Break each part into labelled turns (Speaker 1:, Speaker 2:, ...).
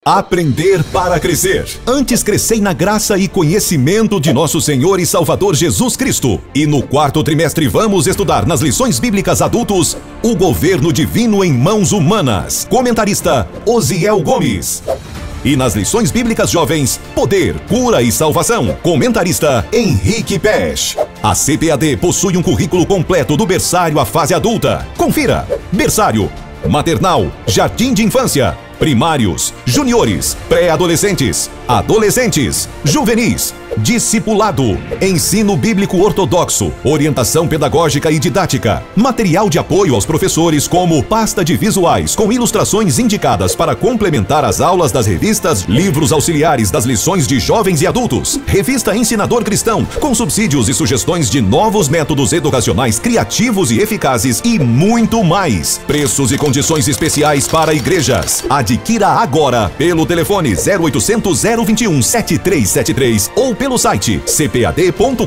Speaker 1: Aprender para crescer. Antes crescei na graça e conhecimento de nosso Senhor e Salvador Jesus Cristo. E no quarto trimestre vamos estudar nas lições bíblicas adultos o governo divino em mãos humanas. Comentarista Osiel Gomes. E nas lições bíblicas jovens, poder, cura e salvação. Comentarista Henrique Pesch. A CPAD possui um currículo completo do berçário à fase adulta. Confira: berçário, maternal, jardim de infância, primários, juniores, pré-adolescentes, adolescentes, juvenis, discipulado, ensino bíblico ortodoxo, orientação pedagógica e didática, material de apoio aos professores como pasta de visuais com ilustrações indicadas para complementar as aulas das revistas, livros auxiliares das lições de jovens e adultos, revista Ensinador Cristão com subsídios e sugestões de novos métodos educacionais criativos e eficazes e muito mais. Preços e condições especiais para igrejas. Adquira agora pelo telefone 0800 021 7373 ou pelo site cpad.com.br.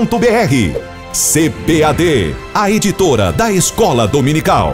Speaker 1: CPAD, a editora da Escola Dominical.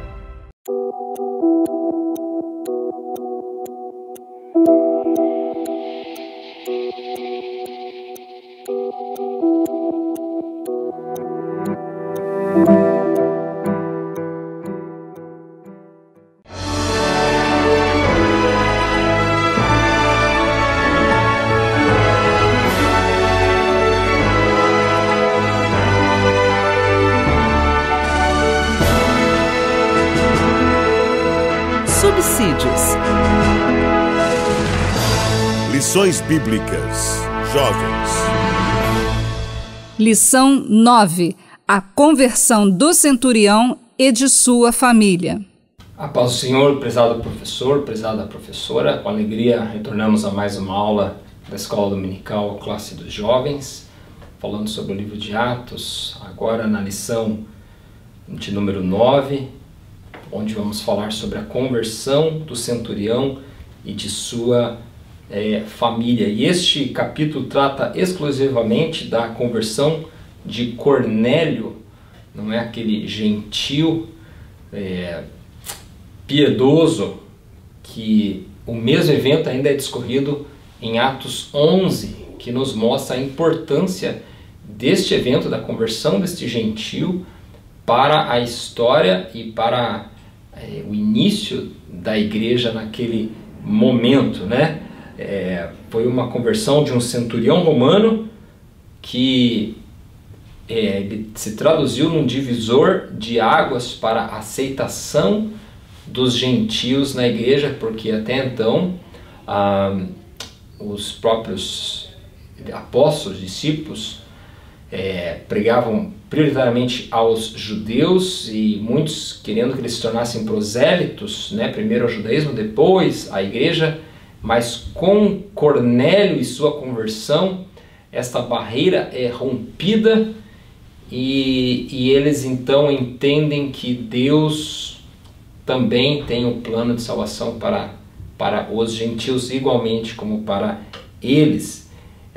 Speaker 2: Subsídios.
Speaker 3: Lições Bíblicas Jovens.
Speaker 2: Lição 9. A conversão do centurião e de sua família.
Speaker 4: A paz do Senhor, prezado professor, prezada professora. Com alegria retornamos a mais uma aula da Escola Dominical, classe dos jovens, falando sobre o livro de Atos, agora na lição de número 9, onde vamos falar sobre a conversão do centurião e de sua família. E este capítulo trata exclusivamente da conversão de Cornélio, não é aquele gentil, piedoso, que o mesmo evento ainda é discorrido em Atos 11, que nos mostra a importância deste evento, da conversão deste gentil, para a história e para o início da igreja naquele momento, né? Foi uma conversão de um centurião romano que se traduziu num divisor de águas para a aceitação dos gentios na igreja, porque até então os próprios apóstolos, discípulos, pregavam prioritariamente aos judeus, e muitos querendo que eles se tornassem prosélitos, né? Primeiro ao judaísmo, depois à igreja, mas com Cornélio e sua conversão, esta barreira é rompida e eles então entendem que Deus também tem um plano de salvação para os gentios, igualmente como para eles.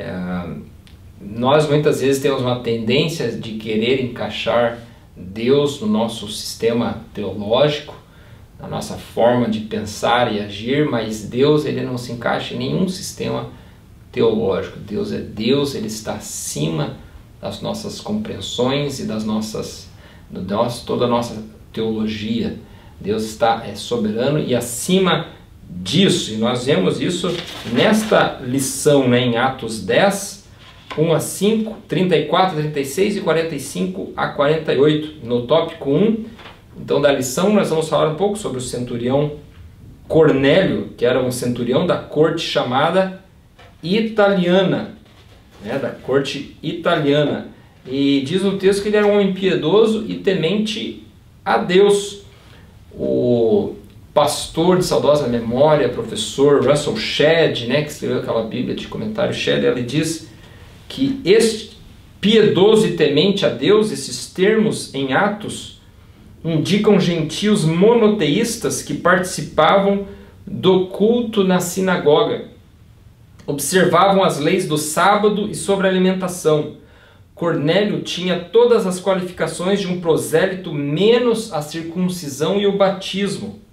Speaker 4: Nós muitas vezes temos uma tendência de querer encaixar Deus no nosso sistema teológico, na nossa forma de pensar e agir, mas Deus, ele não se encaixa em nenhum sistema teológico. Deus é Deus, ele está acima das nossas compreensões e toda a nossa teologia. Deus está soberano e acima disso, e nós vemos isso nesta lição, né, em Atos 10, 1 a 5, 34, 36 e 45 a 48. No tópico 1, então, da lição, nós vamos falar um pouco sobre o centurião Cornélio, que era um centurião da corte chamada italiana, né, da corte italiana. E diz no texto que ele era um homem piedoso e temente a Deus. O pastor de saudosa memória, professor Russell Shedd, né, que escreveu aquela Bíblia de comentário Shedd, ele diz que este piedoso e temente a Deus, esses termos em Atos, indicam gentios monoteístas que participavam do culto na sinagoga, observavam as leis do sábado e sobre a alimentação. Cornélio tinha todas as qualificações de um prosélito, menos a circuncisão e o batismo.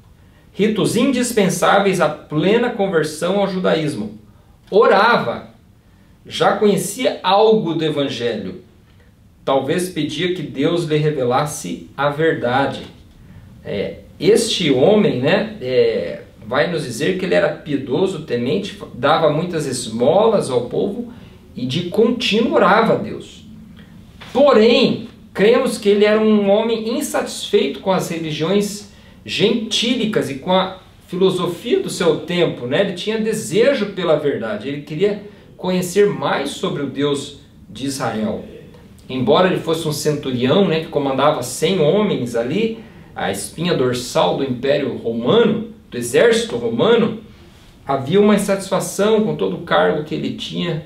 Speaker 4: ritos indispensáveis à plena conversão ao judaísmo. Orava, já conhecia algo do Evangelho. Talvez pedia que Deus lhe revelasse a verdade. Este homem, né, vai nos dizer que ele era piedoso, temente, dava muitas esmolas ao povo e de contínuo orava a Deus. Porém, cremos que ele era um homem insatisfeito com as religiões gentílicas e com a filosofia do seu tempo, né? Ele tinha desejo pela verdade, ele queria conhecer mais sobre o Deus de Israel. Embora ele fosse um centurião, né, que comandava 100 homens ali, a espinha dorsal do Império Romano, do exército romano, havia uma insatisfação com todo o cargo que ele tinha,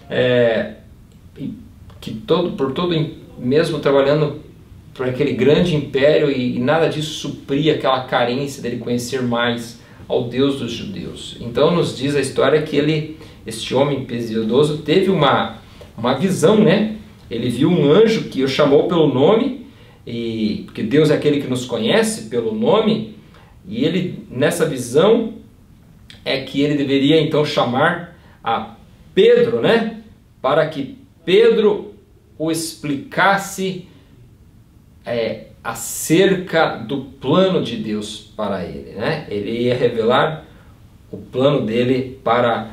Speaker 4: mesmo trabalhando por aquele grande império, e nada disso supria aquela carência dele conhecer mais ao Deus dos judeus. Então nos diz a história que este homem piedoso teve uma visão, né? Ele viu um anjo que o chamou pelo nome, porque Deus é aquele que nos conhece pelo nome, e ele, nessa visão, é que ele deveria então chamar a Pedro, né? Para que Pedro o explicasse acerca do plano de Deus para ele, né? Ele ia revelar o plano dele para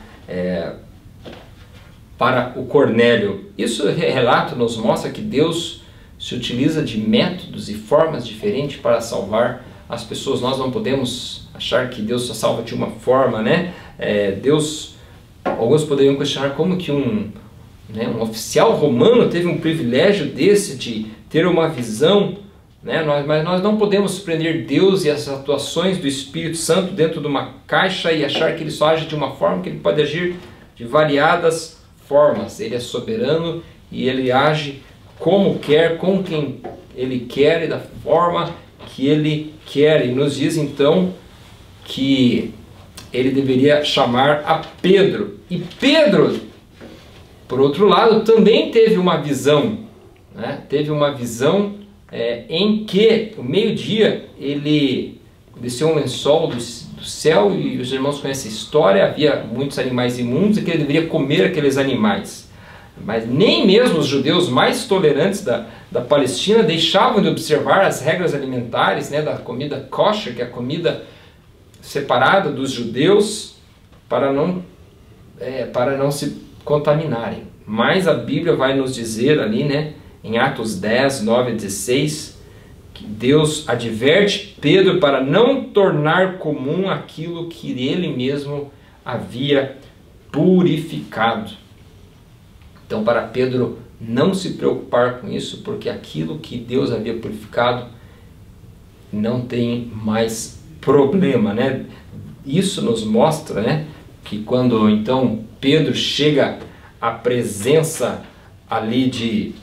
Speaker 4: o Cornélio. Isso relato nos mostra que Deus se utiliza de métodos e formas diferentes para salvar as pessoas. Nós não podemos achar que Deus só salva de uma forma, né? Alguns poderiam questionar como que um oficial romano teve um privilégio desse de ter uma visão, né? Mas nós não podemos prender Deus e as atuações do Espírito Santo dentro de uma caixa e achar que ele só age de uma forma, que ele pode agir de variadas formas. Ele é soberano e ele age como quer, com quem ele quer e da forma que ele quer. E nos diz então que ele deveria chamar a Pedro. E Pedro, por outro lado, também teve uma visão, né? Teve uma visão em que, ao meio-dia, ele desceu um lençol do céu, e os irmãos conhecem a história, havia muitos animais imundos e que ele deveria comer aqueles animais. Mas nem mesmo os judeus mais tolerantes da Palestina deixavam de observar as regras alimentares, né, da comida kosher, que é a comida separada dos judeus, para não se contaminarem. Mas a Bíblia vai nos dizer ali, né, em Atos 10, 9 a 16, que Deus adverte Pedro para não tornar comum aquilo que ele mesmo havia purificado. Então, para Pedro não se preocupar com isso, porque aquilo que Deus havia purificado não tem mais problema, né? Isso nos mostra, né, que quando então Pedro chega à presença ali de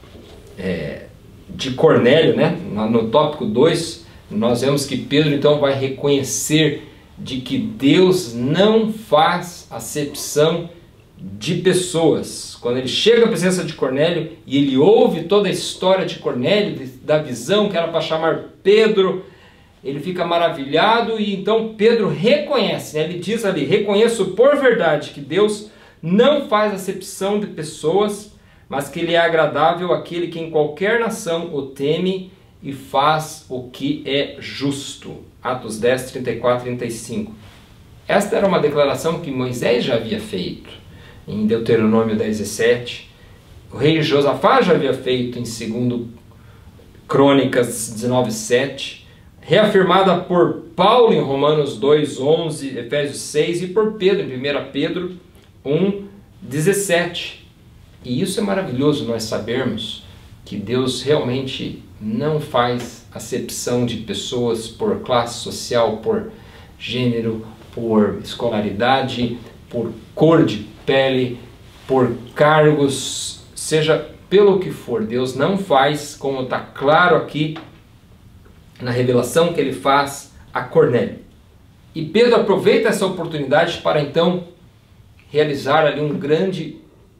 Speaker 4: Cornélio, né, no tópico 2, nós vemos que Pedro então vai reconhecer de que Deus não faz acepção de pessoas. Quando ele chega à presença de Cornélio e ele ouve toda a história de Cornélio, da visão que era para chamar Pedro, ele fica maravilhado, e então Pedro reconhece, né? Ele diz ali: reconheço por verdade que Deus não faz acepção de pessoas, mas que ele é agradável àquele que em qualquer nação o teme e faz o que é justo. Atos 10, 34 e 35. Esta era uma declaração que Moisés já havia feito em Deuteronômio 10, 17. O rei Josafá já havia feito em 2 Crônicas 19, 7. Reafirmada por Paulo em Romanos 2, 11, Efésios 6 e por Pedro em 1 Pedro 1, 17. E isso é maravilhoso, nós sabermos que Deus realmente não faz acepção de pessoas por classe social, por gênero, por escolaridade, por cor de pele, por cargos, seja pelo que for. Deus não faz, como está claro aqui na revelação que ele faz a Cornélio. E Pedro aproveita essa oportunidade para então realizar ali um grande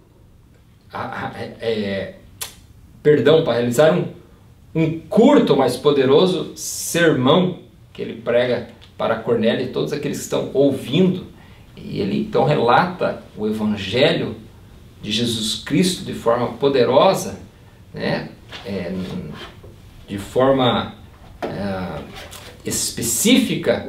Speaker 4: para realizar um curto, mas poderoso sermão que ele prega para Cornélio e todos aqueles que estão ouvindo. E ele então relata o Evangelho de Jesus Cristo de forma poderosa, né? De forma específica,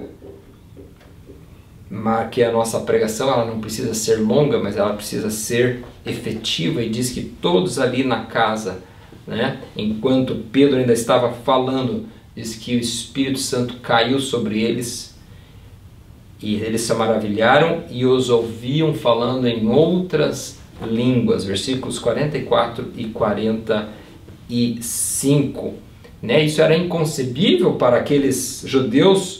Speaker 4: mas que a nossa pregação ela não precisa ser longa, mas ela precisa ser efetiva, e diz que todos ali na casa, né, enquanto Pedro ainda estava falando, diz que o Espírito Santo caiu sobre eles, e eles se maravilharam e os ouviam falando em outras línguas, versículos 44 e 45, né? Isso era inconcebível para aqueles judeus,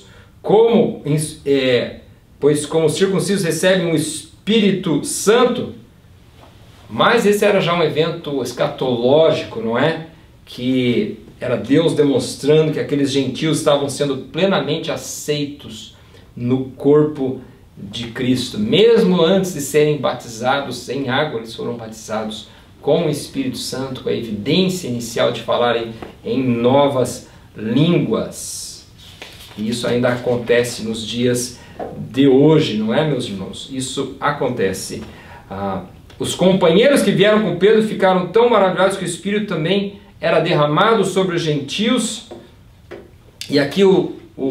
Speaker 4: pois como os circuncisos recebem o Espírito Santo, mas esse era já um evento escatológico, não é? Que era Deus demonstrando que aqueles gentios estavam sendo plenamente aceitos no corpo de Cristo. Mesmo antes de serem batizados em água, eles foram batizados com o Espírito Santo, com a evidência inicial de falarem em novas línguas. E isso ainda acontece nos dias de hoje, não é, meus irmãos? Isso acontece. Os companheiros que vieram com Pedro ficaram tão maravilhados que o Espírito também era derramado sobre os gentios. E aqui o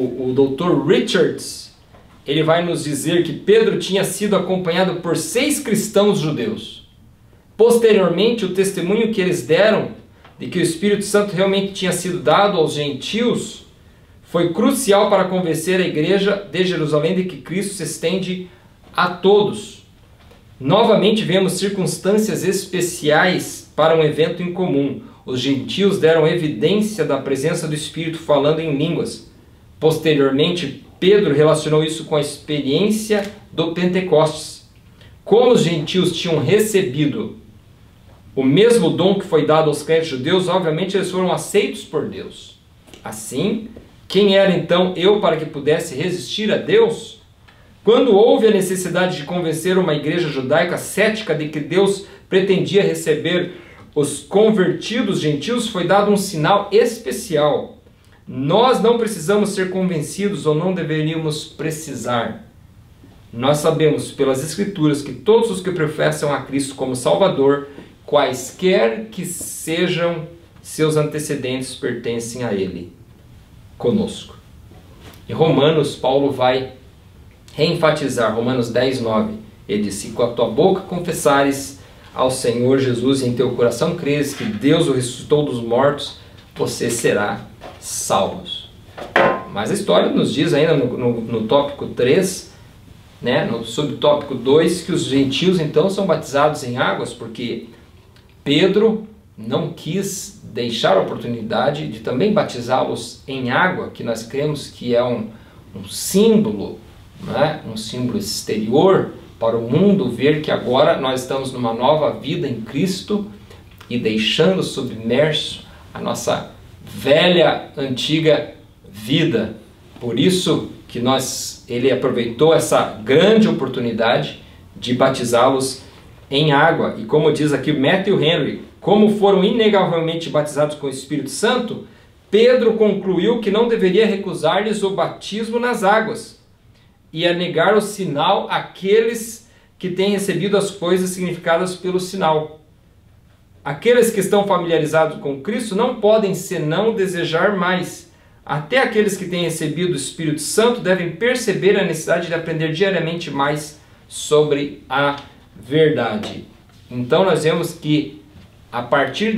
Speaker 4: Dr. Richards, ele vai nos dizer que Pedro tinha sido acompanhado por 6 cristãos judeus. Posteriormente, o testemunho que eles deram de que o Espírito Santo realmente tinha sido dado aos gentios foi crucial para convencer a igreja de Jerusalém de que Cristo se estende a todos. Novamente vemos circunstâncias especiais para um evento incomum. Os gentios deram evidência da presença do Espírito falando em línguas. Posteriormente, Pedro relacionou isso com a experiência do Pentecostes. Como os gentios tinham recebido o mesmo dom que foi dado aos crentes judeus, obviamente eles foram aceitos por Deus. Assim, quem era então eu para que pudesse resistir a Deus? Quando houve a necessidade de convencer uma igreja judaica cética de que Deus pretendia receber os convertidos gentios, foi dado um sinal especial. Nós não precisamos ser convencidos, ou não deveríamos precisar. Nós sabemos pelas Escrituras que todos os que professam a Cristo como Salvador, quaisquer que sejam seus antecedentes, pertencem a Ele, conosco. Em Romanos, Paulo vai reenfatizar, Romanos 10, 9, ele diz: se com a tua boca confessares ao Senhor Jesus e em teu coração creres que Deus o ressuscitou dos mortos, você será salvo. Mas a história nos diz ainda no tópico 3, né, no subtópico 2, que os gentios então são batizados em águas, porque Pedro não quis deixar a oportunidade de também batizá-los em água, que nós cremos que é um símbolo, né, um símbolo exterior para o mundo ver que agora nós estamos numa nova vida em Cristo e deixando submerso a nossa velha, antiga vida. Por isso que ele aproveitou essa grande oportunidade de batizá-los em água. E como diz aqui Matthew Henry, como foram inegavelmente batizados com o Espírito Santo, Pedro concluiu que não deveria recusar-lhes o batismo nas águas e a negar o sinal àqueles que têm recebido as coisas significadas pelo sinal. Aqueles que estão familiarizados com Cristo não podem senão desejar mais. Até aqueles que têm recebido o Espírito Santo devem perceber a necessidade de aprender diariamente mais sobre a verdade. Então nós vemos que a partir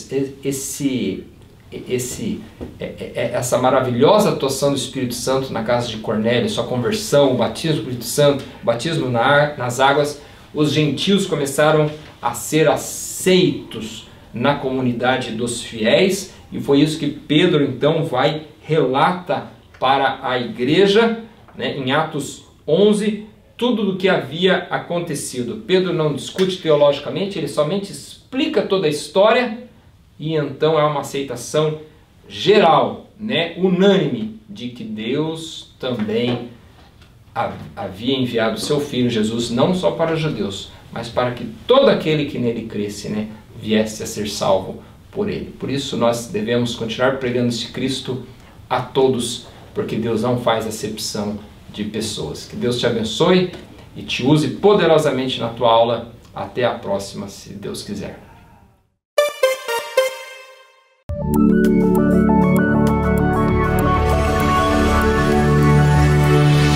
Speaker 4: essa maravilhosa atuação do Espírito Santo na casa de Cornélio, sua conversão, o batismo do Espírito Santo, o batismo nas águas, os gentios começaram a ser aceitos na comunidade dos fiéis, e foi isso que Pedro então relata para a igreja, né, em Atos 11, tudo o que havia acontecido. Pedro não discute teologicamente, ele somente explica toda a história, e então é uma aceitação geral, né, unânime, de que Deus também havia enviado o seu Filho Jesus, não só para os judeus, mas para que todo aquele que nele cresce, né, viesse a ser salvo por ele. Por isso nós devemos continuar pregando esse Cristo a todos porque Deus não faz acepção de pessoas. Que Deus te abençoe e te use poderosamente na tua aula. Até a próxima, se Deus quiser.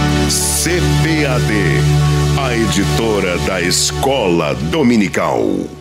Speaker 3: CPAD, a editora da Escola Dominical.